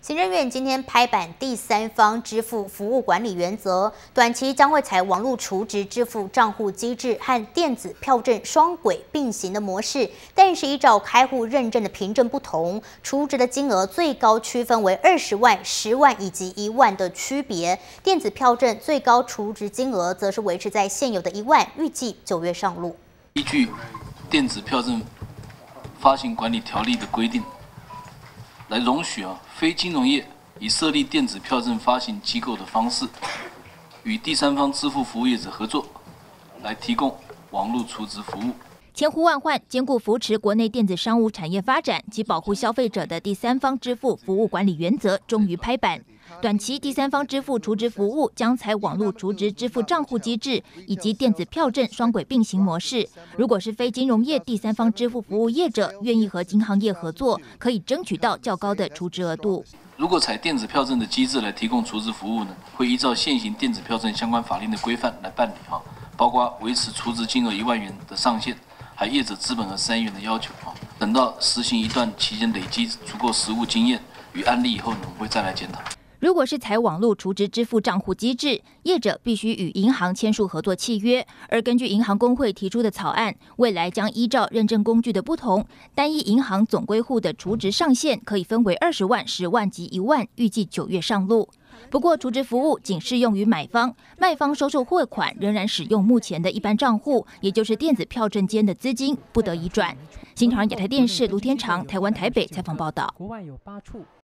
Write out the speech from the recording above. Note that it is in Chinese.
行政院今天拍板第三方支付服务管理原则，短期将会采网络储值支付账户机制和电子票证双轨并行的模式，但是依照开户认证的凭证不同，储值的金额最高区分为20万、10万以及1万的区别。电子票证最高储值金额则是维持在现有的1万，预计9月上路。 依据电子票证发行管理条例的规定，来容许非金融业以设立电子票证发行机构的方式，与第三方支付服务业者合作，来提供网络储值服务。 千呼万唤，兼顾扶持国内电子商务产业发展及保护消费者的第三方支付服务管理原则终于拍板。短期第三方支付储值服务将采网络储值支付账户机制以及电子票证双轨并行模式。如果是非金融业第三方支付服务业者愿意和银行业合作，可以争取到较高的储值额度。 如果采电子票证的机制来提供储值服务呢，会依照现行电子票证相关法令的规范来办理包括维持储值金额1万元的上限，还业者资本额3亿元的要求等到实行一段期间累积足够实务经验与案例以后呢，我们会再来检讨。 如果是采网络储值支付账户机制，业者必须与银行签署合作契约。而根据银行公会提出的草案，未来将依照认证工具的不同，单一银行总归户的储值上限可以分为20万、10万及1万，预计9月上路。不过，储值服务仅适用于买方，卖方收受汇款仍然使用目前的一般账户，也就是电子票证间的资金，不得移转。新唐人亚太电视卢天长台湾台北采访报道。